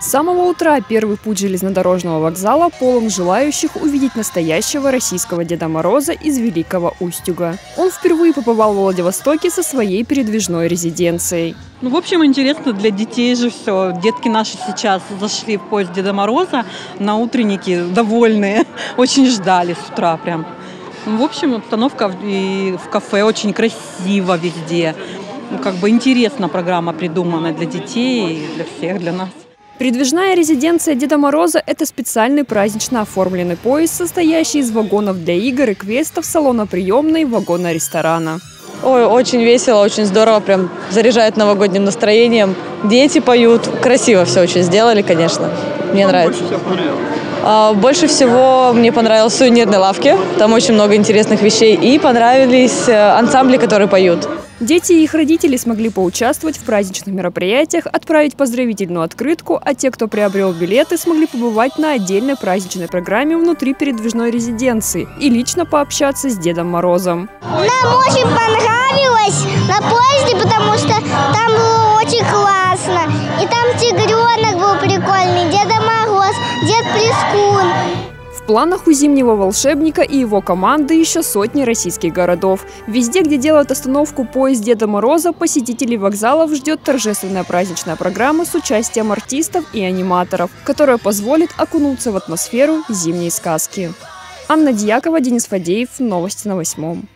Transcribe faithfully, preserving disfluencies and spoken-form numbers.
С самого утра первый путь железнодорожного вокзала полон желающих увидеть настоящего российского Деда Мороза из Великого Устюга. Он впервые побывал в Владивостоке со своей передвижной резиденцией. Ну, в общем, интересно для детей же все. Детки наши сейчас зашли в поезд Деда Мороза на утренники, довольные, очень ждали с утра прям. Ну, в общем, обстановка и в кафе очень красиво везде. Ну, как бы интересно программа придумана для детей и для всех, для нас. Передвижная резиденция Деда Мороза – это специальный празднично оформленный поезд, состоящий из вагонов для игр и квестов, салона приемной, вагона ресторана. Ой, очень весело, очень здорово, прям заряжает новогодним настроением. Дети поют, красиво все очень сделали, конечно, мне Что нравится. Больше всего понравилось? А, больше всего мне понравилось в сувенирной лавке, там очень много интересных вещей, и понравились ансамбли, которые поют. Дети и их родители смогли поучаствовать в праздничных мероприятиях, отправить поздравительную открытку, а те, кто приобрел билеты, смогли побывать на отдельной праздничной программе внутри передвижной резиденции и лично пообщаться с Дедом Морозом. Нам очень понравилось на поезде, потому что там было очень классно. И там тигренок был прикольный, Деда Мороз, Дед Плескун. В планах у Зимнего волшебника и его команды еще сотни российских городов. Везде, где делают остановку поезд Деда Мороза, посетителей вокзалов ждет торжественная праздничная программа с участием артистов и аниматоров, которая позволит окунуться в атмосферу зимней сказки. Анна Дьякова, Денис Фадеев. Новости на восьмом.